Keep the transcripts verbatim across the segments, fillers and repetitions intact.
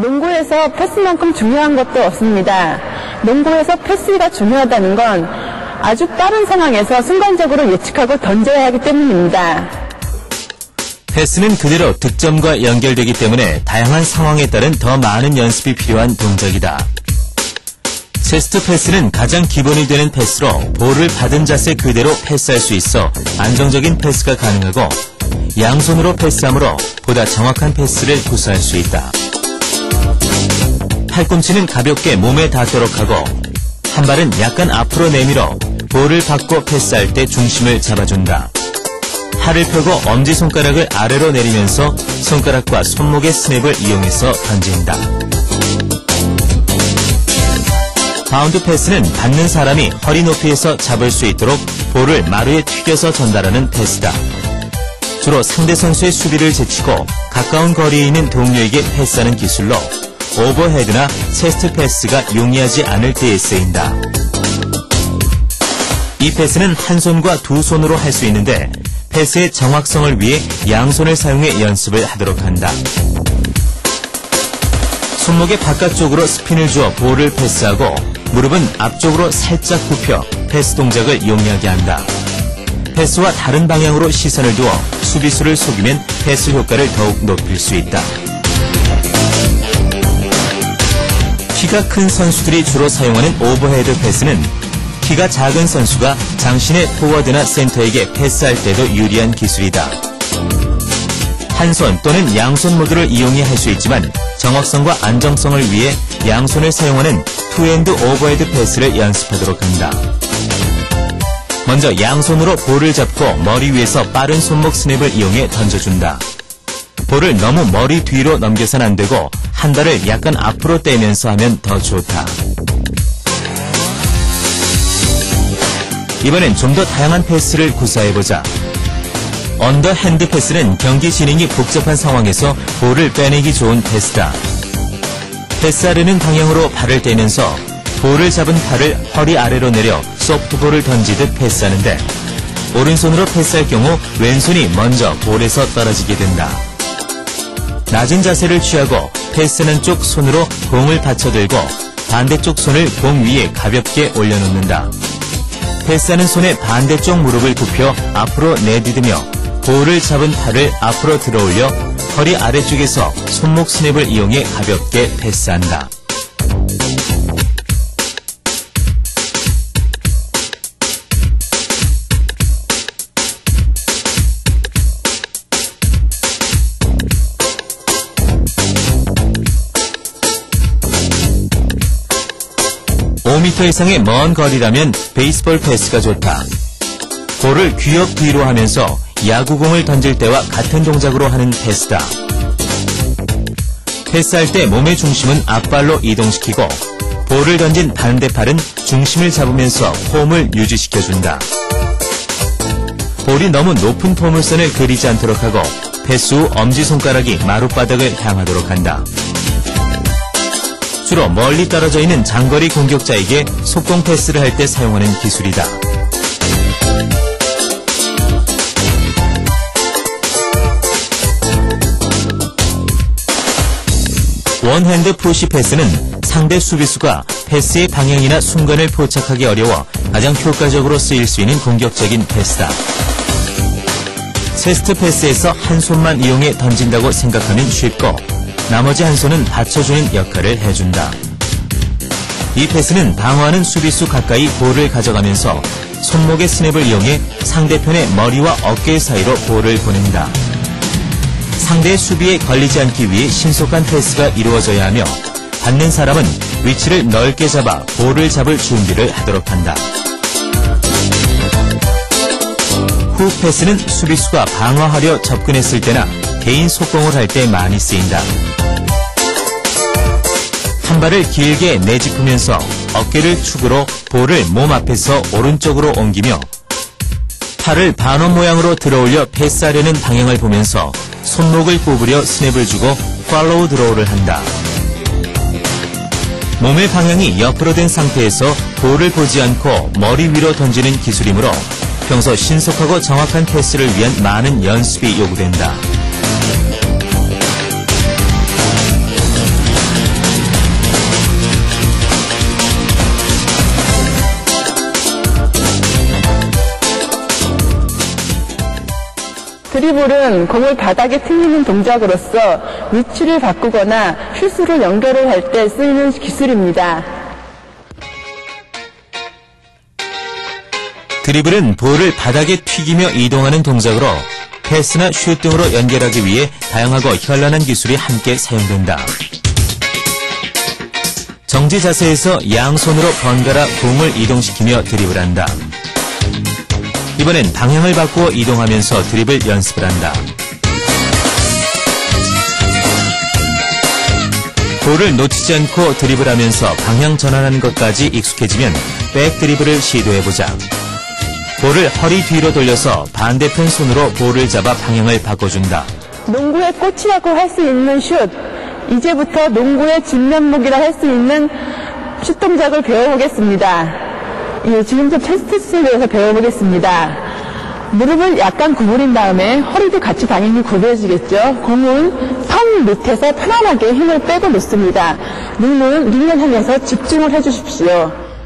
농구에서 패스만큼 중요한 것도 없습니다. 농구에서 패스가 중요하다는 건 아주 빠른 상황에서 순간적으로 예측하고 던져야 하기 때문입니다. 패스는 그대로 득점과 연결되기 때문에 다양한 상황에 따른 더 많은 연습이 필요한 동작이다. 체스트 패스는 가장 기본이 되는 패스로 볼을 받은 자세 그대로 패스할 수 있어 안정적인 패스가 가능하고 양손으로 패스하므로 보다 정확한 패스를 구사할 수 있다. 팔꿈치는 가볍게 몸에 닿도록 하고 한 발은 약간 앞으로 내밀어 볼을 받고 패스할 때 중심을 잡아준다. 팔을 펴고 엄지손가락을 아래로 내리면서 손가락과 손목의 스냅을 이용해서 던진다. 바운드 패스는 받는 사람이 허리 높이에서 잡을 수 있도록 볼을 마루에 튀겨서 전달하는 패스다. 주로 상대 선수의 수비를 제치고 가까운 거리에 있는 동료에게 패스하는 기술로 오버헤드나 체스트 패스가 용이하지 않을 때에 쓰인다. 이 패스는 한 손과 두 손으로 할 수 있는데 패스의 정확성을 위해 양손을 사용해 연습을 하도록 한다. 손목의 바깥쪽으로 스핀을 주어 볼을 패스하고 무릎은 앞쪽으로 살짝 굽혀 패스 동작을 용이하게 한다. 패스와 다른 방향으로 시선을 두어 수비수를 속이면 패스 효과를 더욱 높일 수 있다. 키가 큰 선수들이 주로 사용하는 오버헤드 패스는 키가 작은 선수가 장신의 포워드나 센터에게 패스할 때도 유리한 기술이다. 한 손 또는 양손 모두를 이용해 할 수 있지만 정확성과 안정성을 위해 양손을 사용하는 투핸드 오버헤드 패스를 연습하도록 한다. 먼저 양손으로 볼을 잡고 머리 위에서 빠른 손목 스냅을 이용해 던져준다. 볼을 너무 머리 뒤로 넘겨선 안 되고 한 발을 약간 앞으로 떼면서 하면 더 좋다. 이번엔 좀 더 다양한 패스를 구사해보자. 언더핸드 패스는 경기 진행이 복잡한 상황에서 볼을 빼내기 좋은 패스다. 패스하려는 방향으로 발을 떼면서 볼을 잡은 팔을 허리 아래로 내려 소프트볼을 던지듯 패스하는데 오른손으로 패스할 경우 왼손이 먼저 볼에서 떨어지게 된다. 낮은 자세를 취하고 패스하는 쪽 손으로 공을 받쳐들고 반대쪽 손을 공 위에 가볍게 올려놓는다. 패스하는 손의 반대쪽 무릎을 굽혀 앞으로 내디디며 볼을 잡은 팔을 앞으로 들어올려 허리 아래쪽에서 손목 스냅을 이용해 가볍게 패스한다. 오 미터 이상의 먼 거리라면 베이스볼 패스가 좋다. 볼을 귀엽 뒤로 하면서 야구공을 던질 때와 같은 동작으로 하는 패스다. 패스할 때 몸의 중심은 앞발로 이동시키고 볼을 던진 반대팔은 중심을 잡으면서 폼을 유지시켜준다. 볼이 너무 높은 포물선을 그리지 않도록 하고 패스 후 엄지손가락이 마룻바닥을 향하도록 한다. 주로 멀리 떨어져 있는 장거리 공격자에게 속공 패스를 할 때 사용하는 기술이다. 원핸드 푸시 패스는 상대 수비수가 패스의 방향이나 순간을 포착하기 어려워 가장 효과적으로 쓰일 수 있는 공격적인 패스다. 체스트 패스에서 한 손만 이용해 던진다고 생각하면 쉽고 나머지 한 손은 받쳐주는 역할을 해준다. 이 패스는 방어하는 수비수 가까이 볼을 가져가면서 손목의 스냅을 이용해 상대편의 머리와 어깨 사이로 볼을 보낸다. 상대의 수비에 걸리지 않기 위해 신속한 패스가 이루어져야 하며 받는 사람은 위치를 넓게 잡아 볼을 잡을 준비를 하도록 한다. 후 패스는 수비수가 방어하려 접근했을 때나 개인 속공을 할 때 많이 쓰인다. 한 발을 길게 내짚으면서 어깨를 축으로 볼을 몸 앞에서 오른쪽으로 옮기며 팔을 반원 모양으로 들어올려 패스하려는 방향을 보면서 손목을 구부려 스냅을 주고 팔로우 드로우를 한다. 몸의 방향이 옆으로 된 상태에서 볼을 보지 않고 머리 위로 던지는 기술이므로 평소 신속하고 정확한 패스를 위한 많은 연습이 요구된다. 드리블은 공을 바닥에 튕기는 동작으로서 위치를 바꾸거나 슛으로 연결을 할 때 쓰이는 기술입니다. 드리블은 볼을 바닥에 튀기며 이동하는 동작으로 패스나 슛 등으로 연결하기 위해 다양하고 현란한 기술이 함께 사용된다. 정지 자세에서 양손으로 번갈아 공을 이동시키며 드리블한다. 이번엔 방향을 바꾸어 이동하면서 드리블 연습을 한다. 볼을 놓치지 않고 드리블하면서 방향 전환하는 것까지 익숙해지면 백 드리블을 시도해보자. 볼을 허리 뒤로 돌려서 반대편 손으로 볼을 잡아 방향을 바꿔준다. 농구의 꽃이라고 할 수 있는 슛. 이제부터 농구의 진면목이라 할 수 있는 슛 동작을 배워보겠습니다. 예, 지금부터 체스트 슛에 대해서 배워보겠습니다. 무릎을 약간 구부린 다음에 허리도 같이 당연히 구부려지겠죠. 공은 턱 밑에서 편안하게 힘을 빼고 놓습니다. 눈은 눈을 향해서 집중을 해주십시오.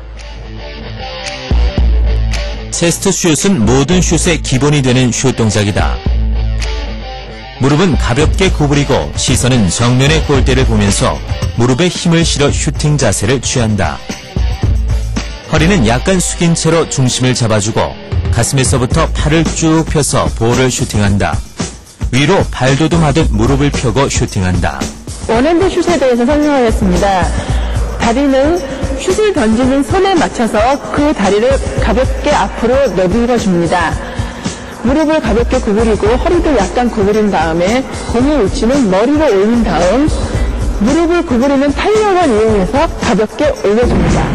체스트 슛은 모든 슛의 기본이 되는 슛 동작이다. 무릎은 가볍게 구부리고 시선은 정면의 골대를 보면서 무릎에 힘을 실어 슈팅 자세를 취한다. 허리는 약간 숙인 채로 중심을 잡아주고 가슴에서부터 팔을 쭉 펴서 볼을 슈팅한다. 위로 발도듬하듯 무릎을 펴고 슈팅한다. 원핸드 슛에 대해서 설명하겠습니다. 다리는 슛을 던지는 손에 맞춰서 그 다리를 가볍게 앞으로 내밀어줍니다. 무릎을 가볍게 구부리고 허리도 약간 구부린 다음에 공의 위치는 머리로 올린 다음 무릎을 구부리는 탄력을 이용해서 가볍게 올려줍니다.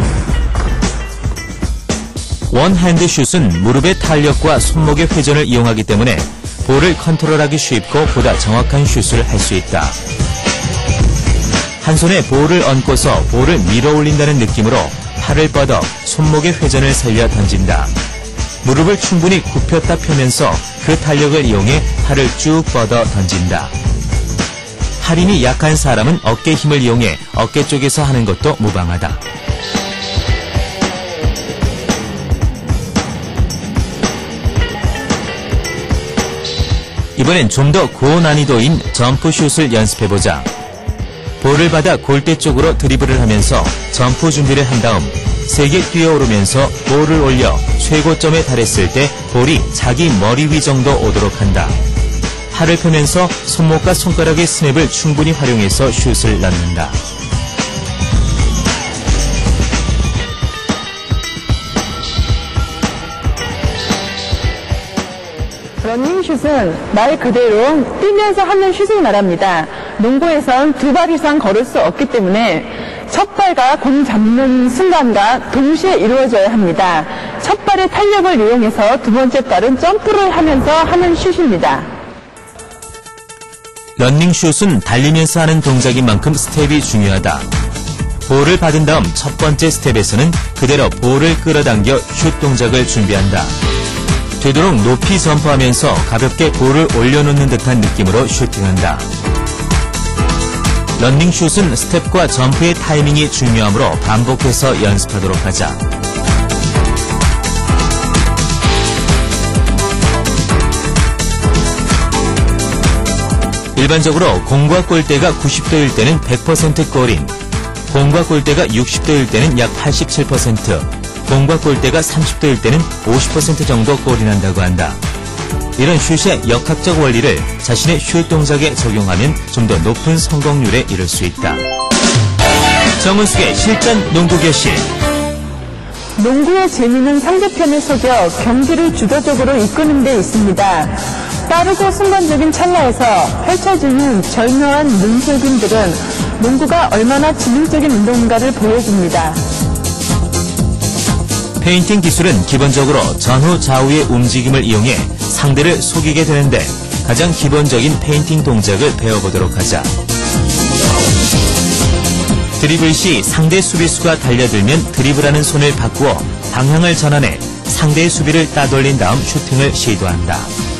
원핸드 슛은 무릎의 탄력과 손목의 회전을 이용하기 때문에 볼을 컨트롤하기 쉽고 보다 정확한 슛을 할 수 있다. 한 손에 볼을 얹고서 볼을 밀어 올린다는 느낌으로 팔을 뻗어 손목의 회전을 살려 던진다. 무릎을 충분히 굽혔다 펴면서 그 탄력을 이용해 팔을 쭉 뻗어 던진다. 팔 힘이 약한 사람은 어깨 힘을 이용해 어깨 쪽에서 하는 것도 무방하다. 이번엔 좀 더 고난이도인 점프슛을 연습해보자. 볼을 받아 골대 쪽으로 드리블을 하면서 점프 준비를 한 다음 세게 뛰어오르면서 볼을 올려 최고점에 달했을 때 볼이 자기 머리 위 정도 오도록 한다. 팔을 펴면서 손목과 손가락의 스냅을 충분히 활용해서 슛을 넣는다. 러닝슛은 말 그대로 뛰면서 하는 슛을 말합니다. 농구에선 두 발 이상 걸을 수 없기 때문에 첫 발과 공 잡는 순간과 동시에 이루어져야 합니다. 첫 발의 탄력을 이용해서 두 번째 발은 점프를 하면서 하는 슛입니다. 러닝슛은 달리면서 하는 동작인 만큼 스텝이 중요하다. 볼을 받은 다음 첫 번째 스텝에서는 그대로 볼을 끌어당겨 슛 동작을 준비한다. 되도록 높이 점프하면서 가볍게 볼을 올려놓는 듯한 느낌으로 슈팅한다. 러닝슛은 스텝과 점프의 타이밍이 중요하므로 반복해서 연습하도록 하자. 일반적으로 공과 골대가 구십 도일 때는 백 퍼센트 골인, 공과 골대가 육십 도일 때는 약 팔십칠 퍼센트, 공과 골대가 삼십 도일 때는 오십 퍼센트 정도 골인한다고 한다. 이런 슛의 역학적 원리를 자신의 슛 동작에 적용하면 좀 더 높은 성공률에 이를 수 있다. 정은숙의 실전 농구 교실. 농구의 재미는 상대편을 속여 경기를 주도적으로 이끄는 데 있습니다. 빠르고 순간적인 찰나에서 펼쳐지는 절묘한 눈속임들은 농구가 얼마나 지능적인 운동인가를 보여줍니다. 페인팅 기술은 기본적으로 전후 좌우의 움직임을 이용해 상대를 속이게 되는데 가장 기본적인 페인팅 동작을 배워보도록 하자. 드리블 시 상대 수비수가 달려들면 드리블하는 손을 바꾸어 방향을 전환해 상대의 수비를 따돌린 다음 슈팅을 시도한다.